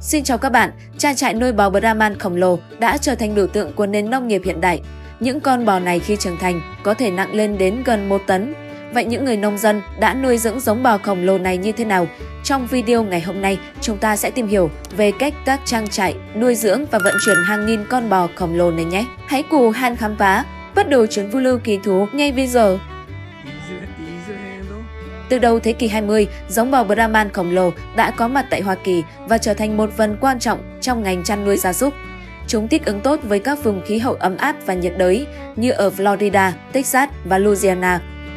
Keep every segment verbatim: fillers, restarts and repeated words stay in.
Xin chào các bạn, trang trại nuôi bò Brahman khổng lồ đã trở thành biểu tượng của nền nông nghiệp hiện đại. Những con bò này khi trưởng thành có thể nặng lên đến gần một tấn. Vậy những người nông dân đã nuôi dưỡng giống bò khổng lồ này như thế nào? Trong video ngày hôm nay, chúng ta sẽ tìm hiểu về cách các trang trại nuôi dưỡng và vận chuyển hàng nghìn con bò khổng lồ này nhé. Hãy cùng Han khám phá, bắt đầu chuyến phiêu lưu kỳ thú ngay bây giờ. Từ đầu thế kỷ hai mươi, giống bò Brahman khổng lồ đã có mặt tại Hoa Kỳ và trở thành một phần quan trọng trong ngành chăn nuôi gia súc. Chúng thích ứng tốt với các vùng khí hậu ấm áp và nhiệt đới như ở Florida, Texas và Louisiana.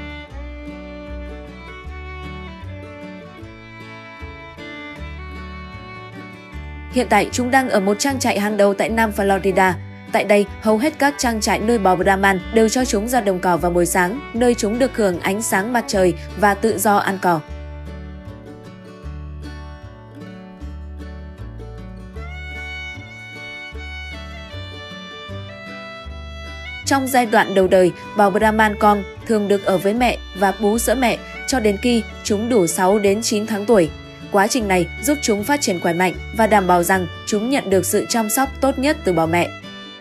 Hiện tại, chúng đang ở một trang trại hàng đầu tại Nam Florida. Tại đây, hầu hết các trang trại nuôi bò Brahman đều cho chúng ra đồng cỏ vào buổi sáng, nơi chúng được hưởng ánh sáng mặt trời và tự do ăn cỏ. Trong giai đoạn đầu đời, bò Brahman con thường được ở với mẹ và bú sữa mẹ cho đến khi chúng đủ sáu đến chín tháng tuổi. Quá trình này giúp chúng phát triển khỏe mạnh và đảm bảo rằng chúng nhận được sự chăm sóc tốt nhất từ bò mẹ.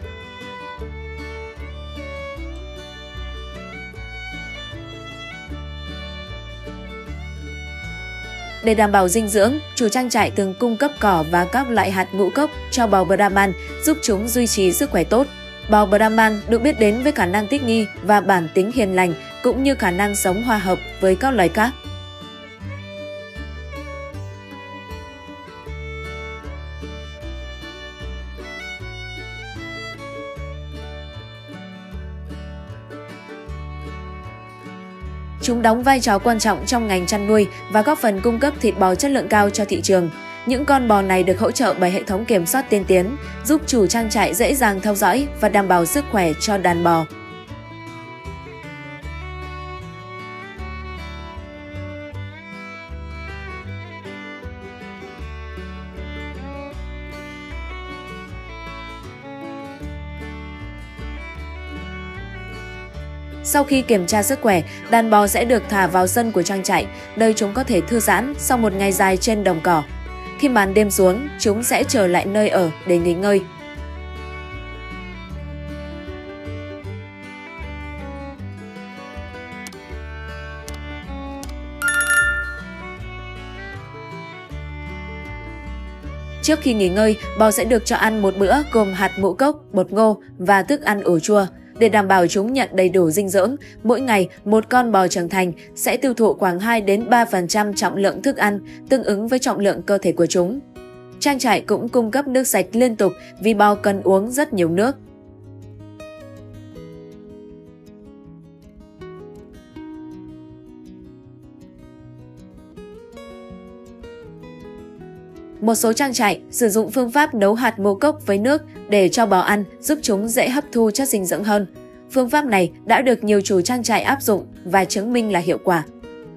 Để đảm bảo dinh dưỡng, chủ trang trại thường cung cấp cỏ và các loại hạt ngũ cốc cho bò Brahman giúp chúng duy trì sức khỏe tốt. Bò Brahman được biết đến với khả năng thích nghi và bản tính hiền lành cũng như khả năng sống hòa hợp với các loài khác. Chúng đóng vai trò quan trọng trong ngành chăn nuôi và góp phần cung cấp thịt bò chất lượng cao cho thị trường. Những con bò này được hỗ trợ bởi hệ thống kiểm soát tiên tiến, giúp chủ trang trại dễ dàng theo dõi và đảm bảo sức khỏe cho đàn bò. Sau khi kiểm tra sức khỏe, đàn bò sẽ được thả vào sân của trang trại, nơi chúng có thể thư giãn sau một ngày dài trên đồng cỏ. Khi màn đêm xuống, chúng sẽ trở lại nơi ở để nghỉ ngơi. Trước khi nghỉ ngơi, bò sẽ được cho ăn một bữa gồm hạt ngũ cốc, bột ngô và thức ăn ủ chua. Để đảm bảo chúng nhận đầy đủ dinh dưỡng, mỗi ngày một con bò trưởng thành sẽ tiêu thụ khoảng hai đến ba phần trăm trọng lượng thức ăn, tương ứng với trọng lượng cơ thể của chúng. Trang trại cũng cung cấp nước sạch liên tục vì bò cần uống rất nhiều nước. Một số trang trại sử dụng phương pháp nấu hạt ngũ cốc với nước để cho bò ăn, giúp chúng dễ hấp thu chất dinh dưỡng hơn. Phương pháp này đã được nhiều chủ trang trại áp dụng và chứng minh là hiệu quả.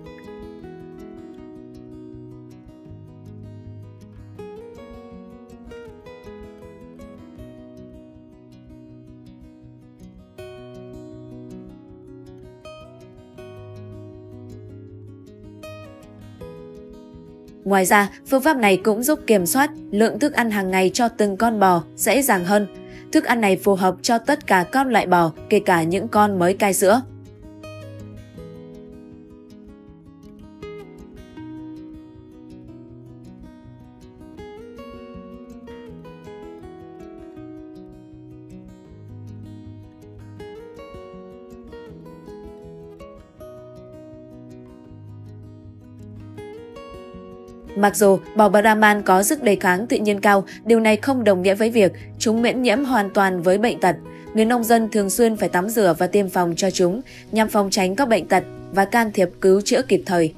Ngoài ra, phương pháp này cũng giúp kiểm soát lượng thức ăn hàng ngày cho từng con bò dễ dàng hơn. Thức ăn này phù hợp cho tất cả các loại bò, kể cả những con mới cai sữa. Mặc dù bò Brahman có sức đề kháng tự nhiên cao, điều này không đồng nghĩa với việc chúng miễn nhiễm hoàn toàn với bệnh tật. Người nông dân thường xuyên phải tắm rửa và tiêm phòng cho chúng nhằm phòng tránh các bệnh tật và can thiệp cứu chữa kịp thời.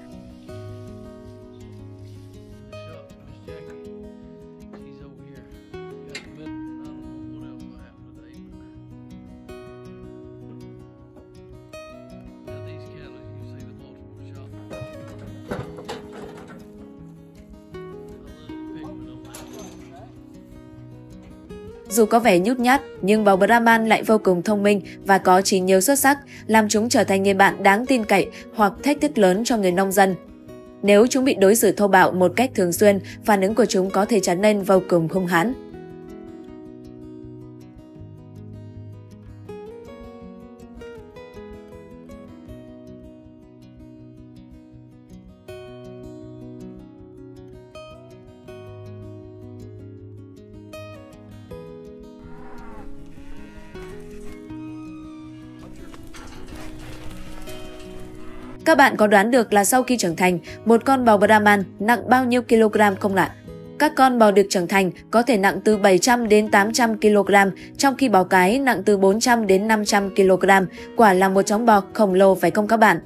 Dù có vẻ nhút nhát, nhưng bò Brahman lại vô cùng thông minh và có trí nhớ xuất sắc, làm chúng trở thành người bạn đáng tin cậy hoặc thách thức lớn cho người nông dân. Nếu chúng bị đối xử thô bạo một cách thường xuyên, phản ứng của chúng có thể trở nên vô cùng hung hãn. Các bạn có đoán được là sau khi trưởng thành, một con bò Brahman nặng bao nhiêu kg không ạ? Các con bò đực trưởng thành có thể nặng từ bảy trăm đến tám trăm kg, trong khi bò cái nặng từ bốn trăm đến năm trăm kg. Quả là một chóng bò khổng lồ phải không các bạn?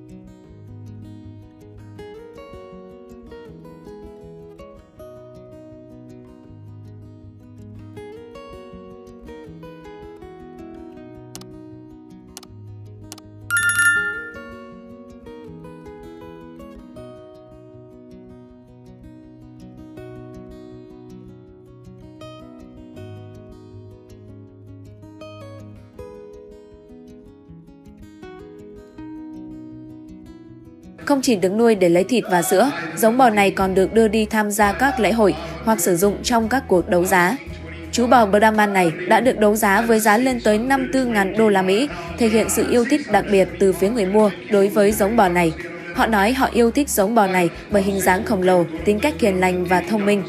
Không chỉ được nuôi để lấy thịt và sữa, giống bò này còn được đưa đi tham gia các lễ hội hoặc sử dụng trong các cuộc đấu giá. Chú bò Brahman này đã được đấu giá với giá lên tới năm mươi tư nghìn đô la Mỹ, thể hiện sự yêu thích đặc biệt từ phía người mua đối với giống bò này. Họ nói họ yêu thích giống bò này bởi hình dáng khổng lồ, tính cách hiền lành và thông minh.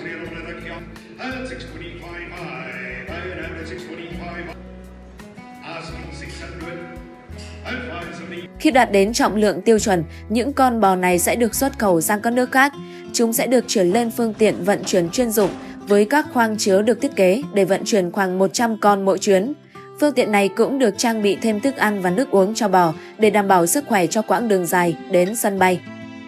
Khi đạt đến trọng lượng tiêu chuẩn, những con bò này sẽ được xuất khẩu sang các nước khác. Chúng sẽ được chuyển lên phương tiện vận chuyển chuyên dụng với các khoang chứa được thiết kế để vận chuyển khoảng một trăm con mỗi chuyến. Phương tiện này cũng được trang bị thêm thức ăn và nước uống cho bò để đảm bảo sức khỏe cho quãng đường dài đến sân bay.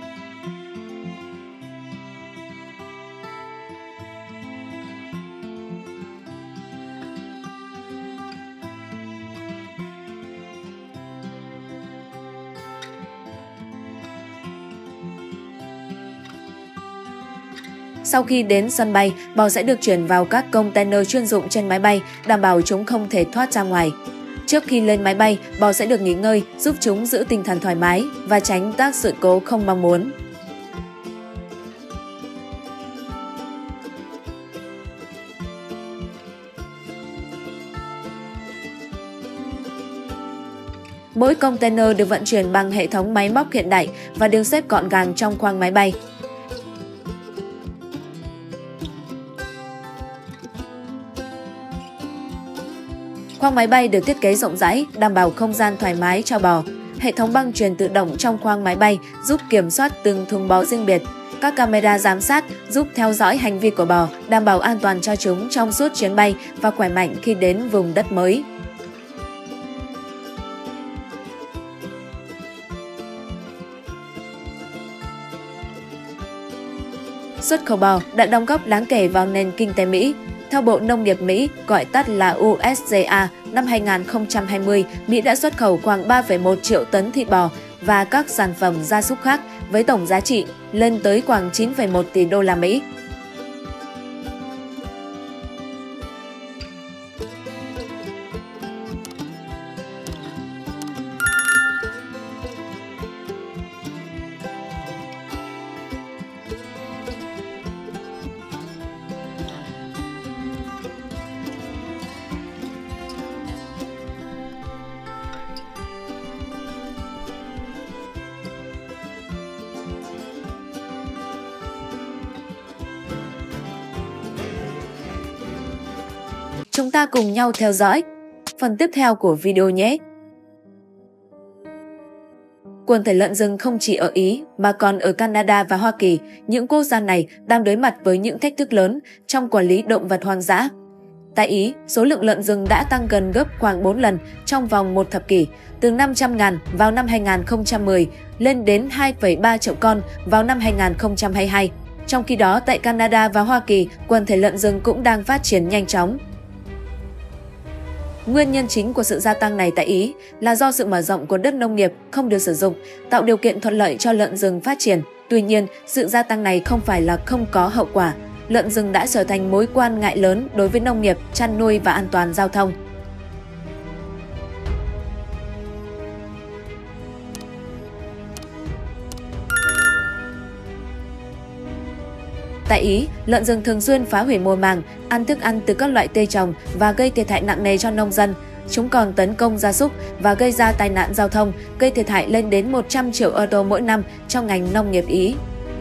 Sau khi đến sân bay, bò sẽ được chuyển vào các container chuyên dụng trên máy bay, đảm bảo chúng không thể thoát ra ngoài. Trước khi lên máy bay, bò sẽ được nghỉ ngơi, giúp chúng giữ tinh thần thoải mái và tránh các sự cố không mong muốn. Mỗi container được vận chuyển bằng hệ thống máy móc hiện đại và được xếp gọn gàng trong khoang máy bay. Khoang máy bay được thiết kế rộng rãi, đảm bảo không gian thoải mái cho bò. Hệ thống băng chuyền tự động trong khoang máy bay giúp kiểm soát từng thùng bò riêng biệt. Các camera giám sát giúp theo dõi hành vi của bò, đảm bảo an toàn cho chúng trong suốt chuyến bay và khỏe mạnh khi đến vùng đất mới. Xuất khẩu bò đã đóng góp đáng kể vào nền kinh tế Mỹ. Theo Bộ Nông nghiệp Mỹ, gọi tắt là U S D A, năm hai nghìn không trăm hai mươi, Mỹ đã xuất khẩu khoảng ba phẩy một triệu tấn thịt bò và các sản phẩm gia súc khác với tổng giá trị lên tới khoảng chín phẩy một tỷ đô la Mỹ. Chúng ta cùng nhau theo dõi phần tiếp theo của video nhé! Quần thể lợn rừng không chỉ ở Ý mà còn ở Canada và Hoa Kỳ, những quốc gia này đang đối mặt với những thách thức lớn trong quản lý động vật hoang dã. Tại Ý, số lượng lợn rừng đã tăng gần gấp khoảng bốn lần trong vòng một thập kỷ, từ năm trăm nghìn vào năm hai nghìn không trăm mười lên đến hai phẩy ba triệu con vào năm hai nghìn không trăm hai mươi hai. Trong khi đó, tại Canada và Hoa Kỳ, quần thể lợn rừng cũng đang phát triển nhanh chóng. Nguyên nhân chính của sự gia tăng này tại Ý là do sự mở rộng của đất nông nghiệp không được sử dụng, tạo điều kiện thuận lợi cho lợn rừng phát triển. Tuy nhiên, sự gia tăng này không phải là không có hậu quả. Lợn rừng đã trở thành mối quan ngại lớn đối với nông nghiệp, chăn nuôi và an toàn giao thông. Tại Ý, lợn rừng thường xuyên phá hủy mùa màng, ăn thức ăn từ các loại cây trồng và gây thiệt hại nặng nề cho nông dân. Chúng còn tấn công gia súc và gây ra tai nạn giao thông, gây thiệt hại lên đến một trăm triệu euro mỗi năm trong ngành nông nghiệp Ý.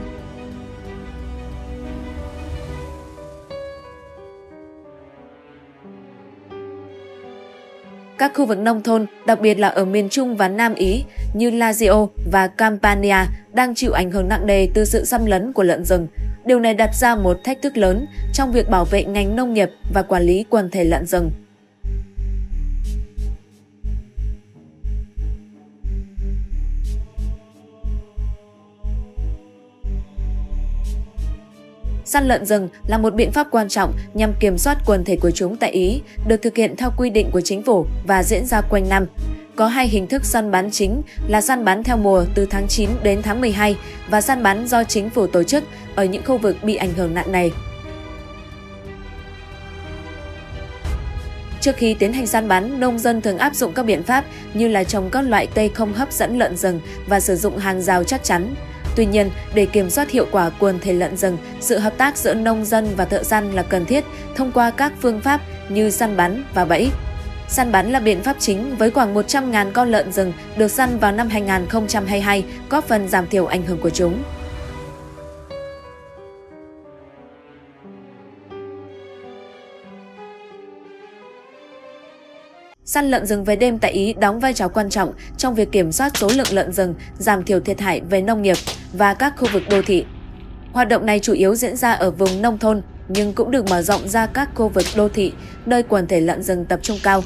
Các khu vực nông thôn, đặc biệt là ở miền Trung và Nam Ý như Lazio và Campania đang chịu ảnh hưởng nặng nề từ sự xâm lấn của lợn rừng. Điều này đặt ra một thách thức lớn trong việc bảo vệ ngành nông nghiệp và quản lý quần thể lợn rừng. Săn lợn rừng là một biện pháp quan trọng nhằm kiểm soát quần thể của chúng tại Ý, được thực hiện theo quy định của chính phủ và diễn ra quanh năm. Có hai hình thức săn bắn chính là săn bắn theo mùa từ tháng chín đến tháng mười hai và săn bắn do chính phủ tổ chức ở những khu vực bị ảnh hưởng nặng nề. Trước khi tiến hành săn bắn, nông dân thường áp dụng các biện pháp như là trồng các loại cây không hấp dẫn lợn rừng và sử dụng hàng rào chắc chắn. Tuy nhiên, để kiểm soát hiệu quả quần thể lợn rừng, sự hợp tác giữa nông dân và thợ săn là cần thiết thông qua các phương pháp như săn bắn và bẫy. Săn bắn là biện pháp chính với khoảng một trăm nghìn con lợn rừng được săn vào năm hai nghìn không trăm hai mươi hai, góp phần giảm thiểu ảnh hưởng của chúng. Săn lợn rừng về đêm tại Ý đóng vai trò quan trọng trong việc kiểm soát số lượng lợn rừng, giảm thiểu thiệt hại về nông nghiệp và các khu vực đô thị. Hoạt động này chủ yếu diễn ra ở vùng nông thôn, nhưng cũng được mở rộng ra các khu vực đô thị, nơi quần thể lợn rừng tập trung cao.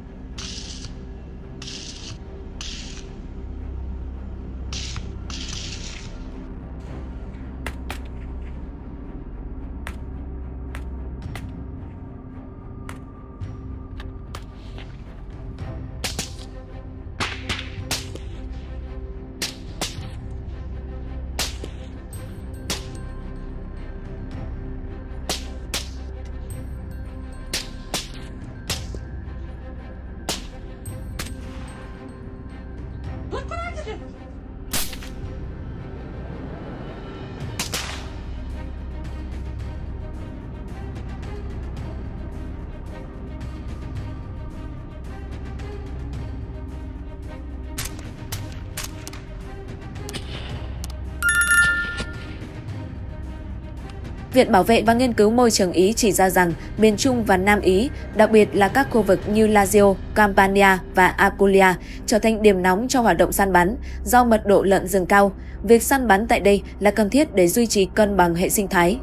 Viện Bảo vệ và Nghiên cứu Môi trường Ý chỉ ra rằng miền Trung và Nam Ý, đặc biệt là các khu vực như Lazio, Campania và Apulia, trở thành điểm nóng cho hoạt động săn bắn do mật độ lợn rừng cao. Việc săn bắn tại đây là cần thiết để duy trì cân bằng hệ sinh thái.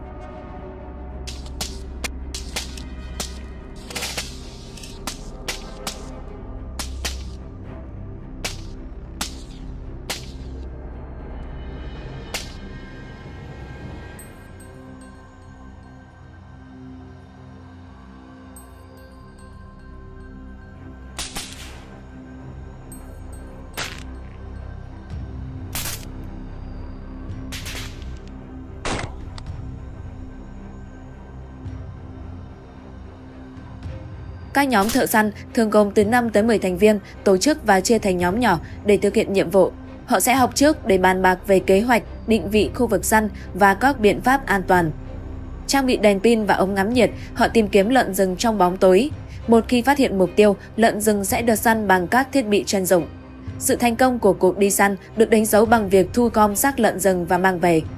Các nhóm thợ săn thường gồm từ năm tới mười thành viên, tổ chức và chia thành nhóm nhỏ để thực hiện nhiệm vụ. Họ sẽ học trước để bàn bạc về kế hoạch, định vị khu vực săn và các biện pháp an toàn. Trang bị đèn pin và ống ngắm nhiệt, họ tìm kiếm lợn rừng trong bóng tối. Một khi phát hiện mục tiêu, lợn rừng sẽ được săn bằng các thiết bị chuyên dụng. Sự thành công của cuộc đi săn được đánh dấu bằng việc thu gom xác lợn rừng và mang về.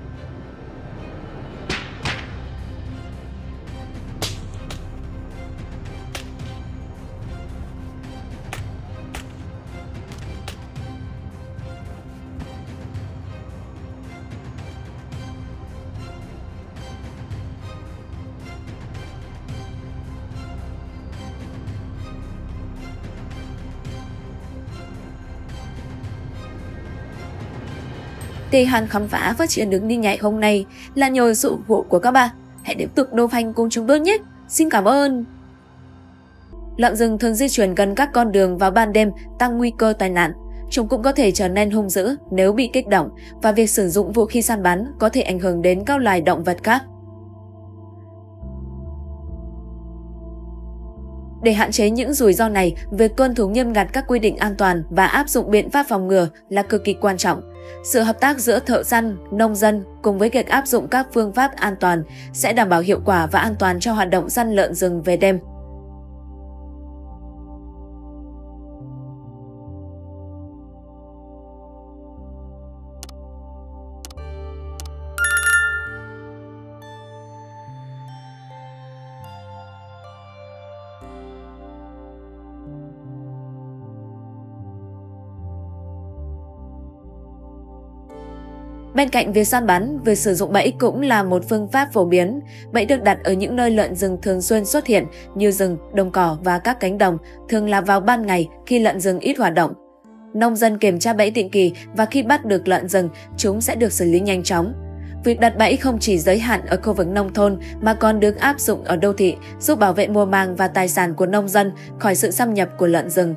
Thì Hàn khám phá phát triển đường đi nhảy hôm nay là nhờ sự ủng hộ của các bạn. Hãy tiếp tục đồng hành cùng chúng tôi nhé. Xin cảm ơn. Lợn rừng thường di chuyển gần các con đường vào ban đêm, tăng nguy cơ tai nạn. Chúng cũng có thể trở nên hung dữ nếu bị kích động, và việc sử dụng vũ khí săn bắn có thể ảnh hưởng đến các loài động vật khác. Để hạn chế những rủi ro này, việc tuân thủ nghiêm ngặt các quy định an toàn và áp dụng biện pháp phòng ngừa là cực kỳ quan trọng. Sự hợp tác giữa thợ săn, nông dân cùng với việc áp dụng các phương pháp an toàn sẽ đảm bảo hiệu quả và an toàn cho hoạt động săn lợn rừng về đêm. Bên cạnh việc săn bắn, việc sử dụng bẫy cũng là một phương pháp phổ biến. Bẫy được đặt ở những nơi lợn rừng thường xuyên xuất hiện như rừng, đồng cỏ và các cánh đồng, thường là vào ban ngày khi lợn rừng ít hoạt động. Nông dân kiểm tra bẫy định kỳ và khi bắt được lợn rừng, chúng sẽ được xử lý nhanh chóng. Việc đặt bẫy không chỉ giới hạn ở khu vực nông thôn mà còn được áp dụng ở đô thị, giúp bảo vệ mùa màng và tài sản của nông dân khỏi sự xâm nhập của lợn rừng.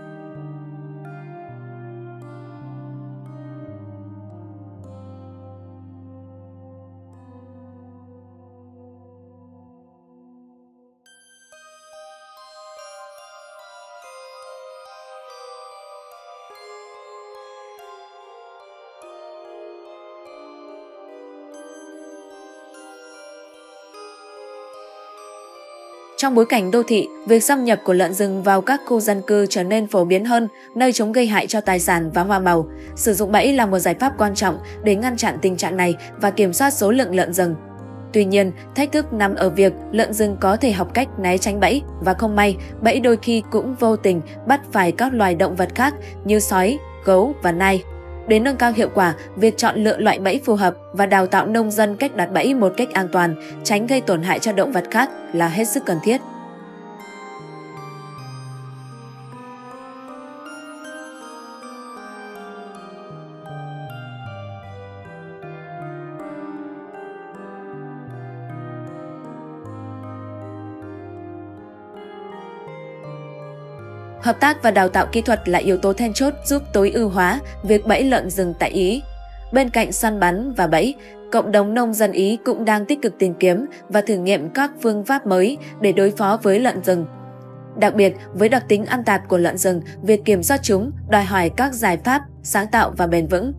Trong bối cảnh đô thị, việc xâm nhập của lợn rừng vào các khu dân cư trở nên phổ biến hơn, nơi chúng gây hại cho tài sản và hoa màu. Sử dụng bẫy là một giải pháp quan trọng để ngăn chặn tình trạng này và kiểm soát số lượng lợn rừng. Tuy nhiên, thách thức nằm ở việc lợn rừng có thể học cách né tránh bẫy và không may, bẫy đôi khi cũng vô tình bắt phải các loài động vật khác như sói, gấu và nai. Để nâng cao hiệu quả, việc chọn lựa loại bẫy phù hợp và đào tạo nông dân cách đặt bẫy một cách an toàn, tránh gây tổn hại cho động vật khác là hết sức cần thiết. Hợp tác và đào tạo kỹ thuật là yếu tố then chốt giúp tối ưu hóa việc bẫy lợn rừng tại Ý. Bên cạnh săn bắn và bẫy, cộng đồng nông dân Ý cũng đang tích cực tìm kiếm và thử nghiệm các phương pháp mới để đối phó với lợn rừng. Đặc biệt, với đặc tính ăn tạp của lợn rừng, việc kiểm soát chúng đòi hỏi các giải pháp sáng tạo và bền vững.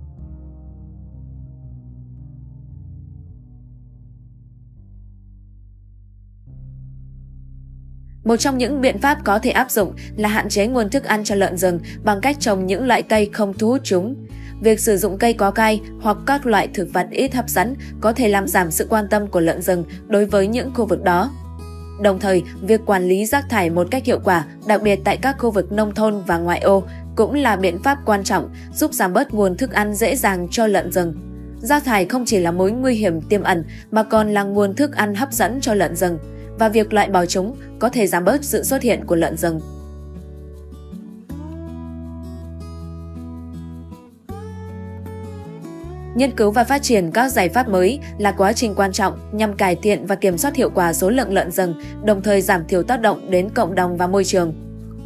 Một trong những biện pháp có thể áp dụng là hạn chế nguồn thức ăn cho lợn rừng bằng cách trồng những loại cây không thu hút chúng. Việc sử dụng cây có gai hoặc các loại thực vật ít hấp dẫn có thể làm giảm sự quan tâm của lợn rừng đối với những khu vực đó. Đồng thời, việc quản lý rác thải một cách hiệu quả, đặc biệt tại các khu vực nông thôn và ngoại ô, cũng là biện pháp quan trọng giúp giảm bớt nguồn thức ăn dễ dàng cho lợn rừng. Rác thải không chỉ là mối nguy hiểm tiềm ẩn mà còn là nguồn thức ăn hấp dẫn cho lợn rừng, và việc loại bỏ chúng có thể giảm bớt sự xuất hiện của lợn rừng. Nghiên cứu và phát triển các giải pháp mới là quá trình quan trọng nhằm cải thiện và kiểm soát hiệu quả số lượng lợn rừng, đồng thời giảm thiểu tác động đến cộng đồng và môi trường.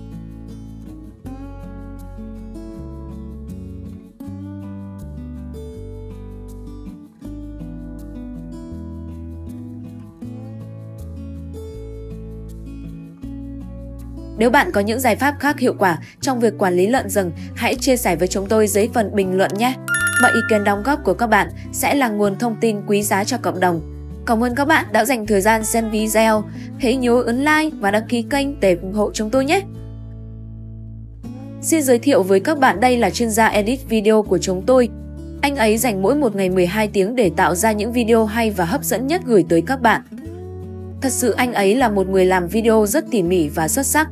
Nếu bạn có những giải pháp khác hiệu quả trong việc quản lý lợn rừng, hãy chia sẻ với chúng tôi dưới phần bình luận nhé! Mọi ý kiến đóng góp của các bạn sẽ là nguồn thông tin quý giá cho cộng đồng. Cảm ơn các bạn đã dành thời gian xem video. Hãy nhớ ấn like và đăng ký kênh để ủng hộ chúng tôi nhé! Xin giới thiệu với các bạn, đây là chuyên gia edit video của chúng tôi. Anh ấy dành mỗi một ngày mười hai tiếng để tạo ra những video hay và hấp dẫn nhất gửi tới các bạn. Thật sự anh ấy là một người làm video rất tỉ mỉ và xuất sắc.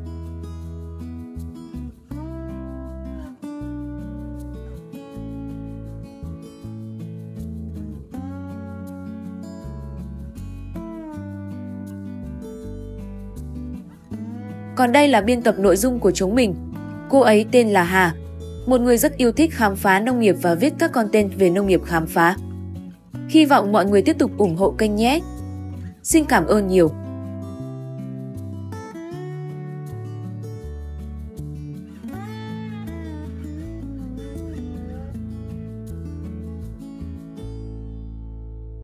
Còn đây là biên tập nội dung của chúng mình. Cô ấy tên là Hà, một người rất yêu thích khám phá nông nghiệp và viết các content về nông nghiệp khám phá. Hy vọng mọi người tiếp tục ủng hộ kênh nhé. Xin cảm ơn nhiều.